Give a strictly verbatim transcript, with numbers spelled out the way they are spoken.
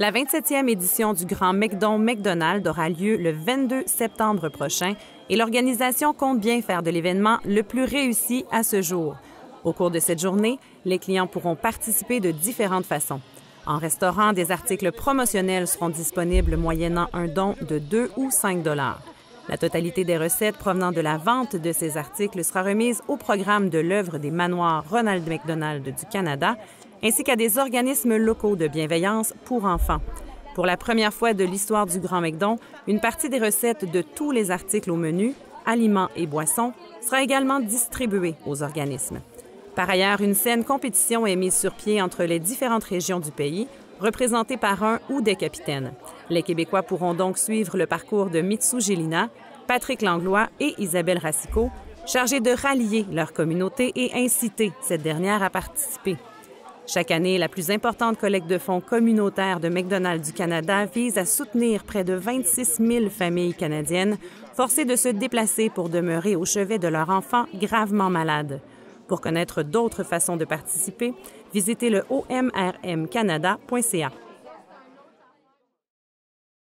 La vingt-septième édition du Grand McDon McDonald aura lieu le vingt-deux septembre prochain et l'organisation compte bien faire de l'événement le plus réussi à ce jour. Au cours de cette journée, les clients pourront participer de différentes façons. En restaurant, des articles promotionnels seront disponibles moyennant un don de deux ou cinq dollars. La totalité des recettes provenant de la vente de ces articles sera remise au programme de l'œuvre des manoirs Ronald McDonald du Canada, ainsi qu'à des organismes locaux de bienveillance pour enfants. Pour la première fois de l'histoire du Grand McDon, une partie des recettes de tous les articles au menu, aliments et boissons, sera également distribuée aux organismes. Par ailleurs, une saine compétition est mise sur pied entre les différentes régions du pays, représentées par un ou des capitaines. Les Québécois pourront donc suivre le parcours de Mitsou Gélina, Patrick Langlois et Isabelle Racicot, chargés de rallier leur communauté et inciter cette dernière à participer. Chaque année, la plus importante collecte de fonds communautaire de McDonald's du Canada vise à soutenir près de vingt-six mille familles canadiennes forcées de se déplacer pour demeurer au chevet de leurs enfants gravement malades. Pour connaître d'autres façons de participer, visitez le o m r m canada point c a.